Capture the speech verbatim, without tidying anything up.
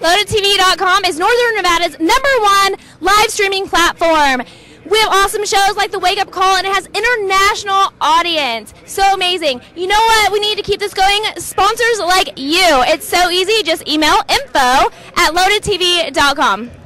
Loaded T V dot com is Northern Nevada's number one live streaming platform. We have awesome shows like The Wake Up Call, and it has international audience. So amazing. You know what? We need to keep this going. Sponsors like you. It's so easy. Just email info at Loaded T V dot com.